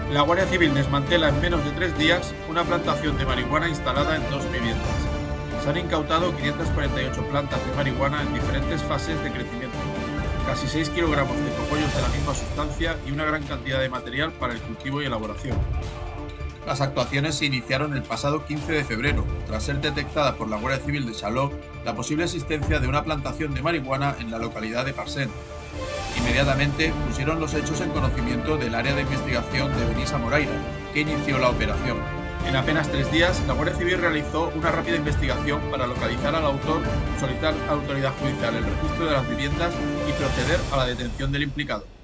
La Guardia Civil desmantela en menos de 3 días una plantación de marihuana instalada en 2 viviendas. Se han incautado 548 plantas de marihuana en diferentes fases de crecimiento, casi 6 kilogramos de cogollos de la misma sustancia y una gran cantidad de material para el cultivo y elaboración. Las actuaciones se iniciaron el pasado 15 de febrero, tras ser detectada por la Guardia Civil de Xaló la posible existencia de una plantación de marihuana en la localidad de Parcent. Inmediatamente pusieron los hechos en conocimiento del área de investigación de Benissa Moraira, que inició la operación. En apenas 3 días, la Guardia Civil realizó una rápida investigación para localizar al autor, solicitar a la autoridad judicial el registro de las viviendas y proceder a la detención del implicado.